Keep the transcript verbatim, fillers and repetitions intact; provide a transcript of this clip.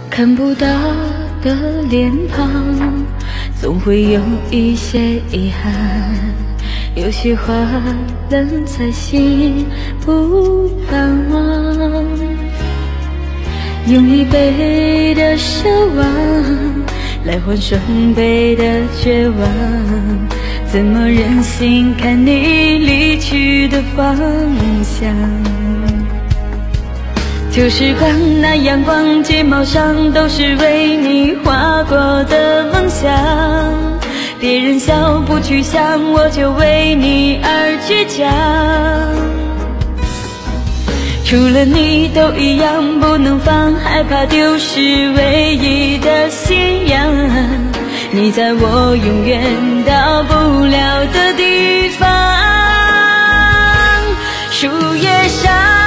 看不到的脸庞，总会有一些遗憾。有些话冷在心不敢忘，用一倍的奢望来换双倍的绝望，怎么忍心看你离去的方向？旧时光那阳光，睫毛上都是为你画过的梦想。别人笑不去想，我就为你而倔强。除了你都一样，不能放，害怕丢失唯一的信仰。你在我永远到不了的地方，树叶上